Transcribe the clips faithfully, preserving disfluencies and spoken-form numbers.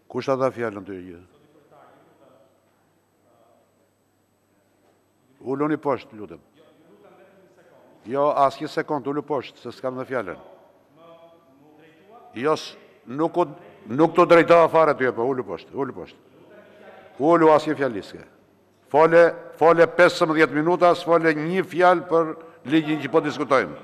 Kush ta dha fjallën ty? Ulluni poshtë, lutem. Jo, as një sekund, ullu poshtë, se s'kam dhe fjallën. Jo, nuk, nuk të drejtoha fare ty, po ullu poshtë, ullu poshtë. Ullu as një fjalliske. Fole, fole pesëmbëdhjetë minuta, s'fole një fjallë për ligjin që po diskutojmë.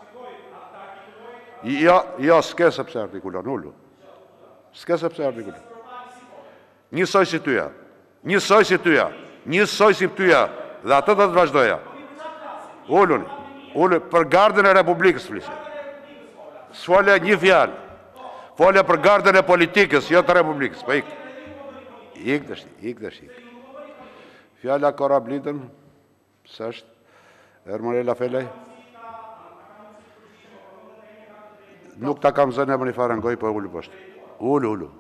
Jo, jo, s'ke sepse artikulon, ullu. S'ke sepse artikulon. Njësoj si tyja, njësoj si tyja, njësoj si tyja, dhe atë të të vazhdoja. Ulluni, ulluni, për gardën e Republikës, flisë. S'fole një fjallë. Fole për gardën e politikës, jo të Republikës, pa ikë. Ikë dështi, ikë dështi. Fjalla Korablitën, së është, Ermonella Felej. Nuk ta kam zënë e më një farë ngoj, po ullu poshtë. Ullu, ullu.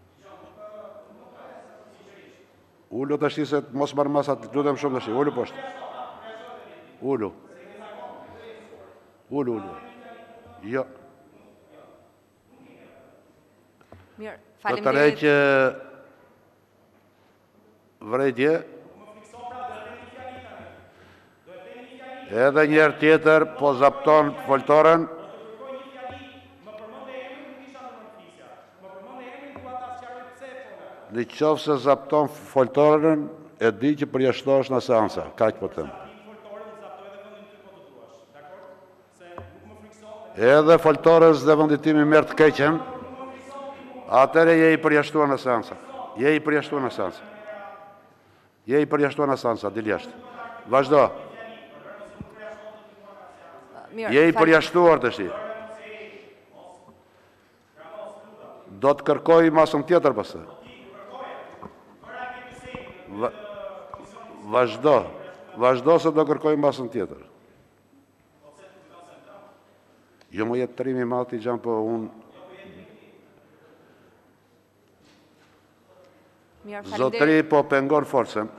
Ullu të shti se mos marë masat, lutem shumë të shti, ullu poshtë. Ullu. Ullu, ullu. Jo. Mirë, Do të faleminderit. rejqë vrejtje. Edhe njerë tjetër, po zapton foltoren. Në qofë se zapton foltoren, e di që përjashtosh në seansa. Ka që po të temë. Edhe foltorës dhe vënditimi mërë të keqen, atëre je i përjashtua në seansa. Je i përjashtua në seansa. Je i përjashtua në seansa, diljashtë. Vazhdo. Mirë, Je i fal- përjashtuar të shti. Do të kërkoj masën tjetër pësë. Va- Vazhdo. Vazhdo se do kërkoj masën tjetër. Jo më jetë trimi mati gjanë, po unë... Mirë, faleminderit. Zotri po pengon forcen.